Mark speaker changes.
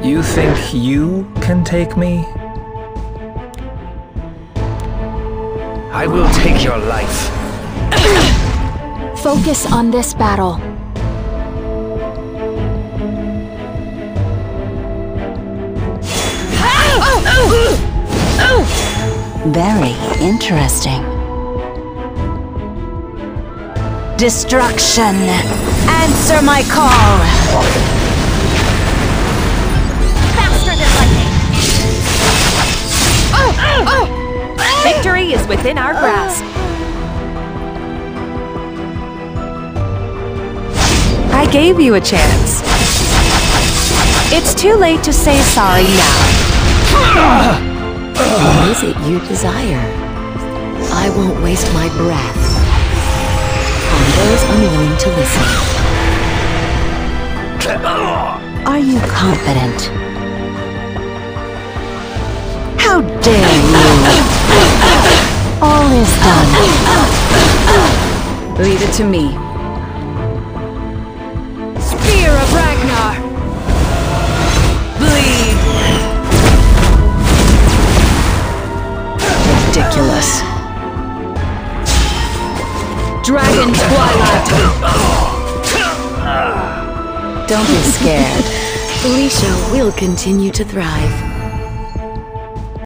Speaker 1: You think you can take me? I will take your life.
Speaker 2: Focus on this battle.
Speaker 3: Very interesting. Destruction! Answer my call!
Speaker 4: Faster than lightning! Victory is within our grasp. I gave you a chance. It's too late to say sorry now.
Speaker 3: What is it you desire? I won't waste my breath on those unwilling to listen. Are you confident? How dare you! All is done.
Speaker 4: Leave it to me. Spear of Ragnar! Bleed!
Speaker 3: Ridiculous.
Speaker 4: Dragon Twilight!
Speaker 3: Don't be scared. Felicia will continue to thrive.